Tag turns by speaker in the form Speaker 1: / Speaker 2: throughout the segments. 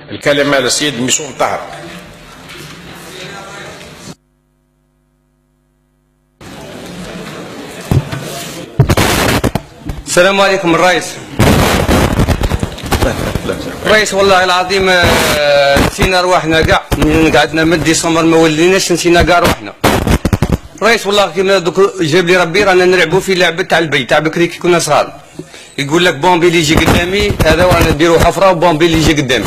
Speaker 1: الكلمة للسيد ميشون طاهر.
Speaker 2: السلام عليكم الرئيس. الرئيس والله العظيم نسينا رواحنا كاع، من قعدنا من ديسمبر ما وليناش، نسينا كاع رواحنا. الرئيس والله كيما دوك جاب لي ربي رانا نلعبوا في لعبه تاع البيت تاع بكري كي كنا صغار. يقول لك بومبي اللي يجي قدامي هذا ورانا نديروا حفره، وبومبي اللي يجي قدامي.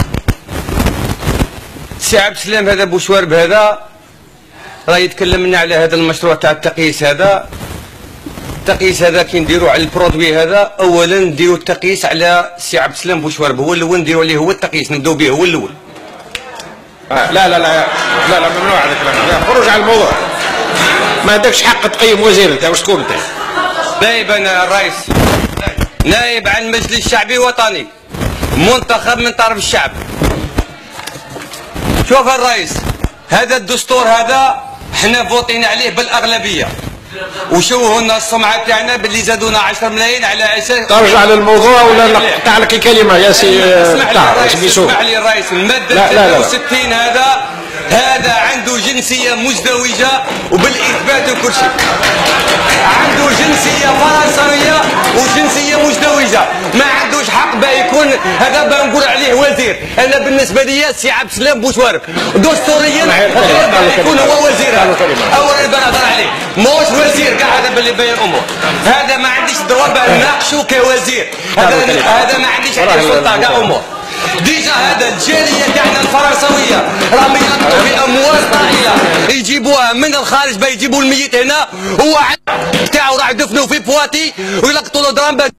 Speaker 2: سي عبد السلام هذا بوشوارب هذا راه يتكلم لنا على هذا المشروع تاع التقييس هذا. التقييس هذا كي نديروا على البرودوي هذا، اولا نديروا التقييس على سي عبد السلام بوشوارب، هو الاول نديروا عليه هو التقييس، نبداو به هو الاول.
Speaker 1: لا لا لا لا لا ممنوع هذا الكلام، خرج على الموضوع. ما عندكش حق تقيم وزير، انت واش تكون انت؟
Speaker 2: نائب انا الرئيس، نائب عن المجلس الشعبي الوطني منتخب من طرف الشعب. شوف الرئيس، هذا الدستور هذا حنا فوطينا عليه بالاغلبيه، وشوهوا لنا السمعه تاعنا باللي زادونا 10 ملايين على اساس.
Speaker 1: ترجع للموضوع ولا نقطع لك الكلمه يا سي طاهر؟
Speaker 2: اسمح لي الرئيس، الماده 63 هذا عنده جنسيه مزدوجه وبالاثبات وكل شيء. عنده جنسيه فرنسويه وجنسيه مزدوجه، ما عندوش حق باه يكون هذا باه نقول عليه وزير. انا بالنسبه لي سي عبد السلام بوشوارب دستوريا يكون هو وزير، اولا بنهضر عليه موش وزير كاع، هذا باللي باين الامور. هذا ما عنديش دروا باه نناقشوا كوزير، هذا ما عنديش عليه سلطه كاع امور. ديجا هذا الجاليه تاعنا الفرنسويه راهم ينطوا في اموال طائله يجيبوها من الخارج باه يجيبوا الميت هنا، هو تاعو راح يدفنوا في بواتي ويلقطوا له درهم.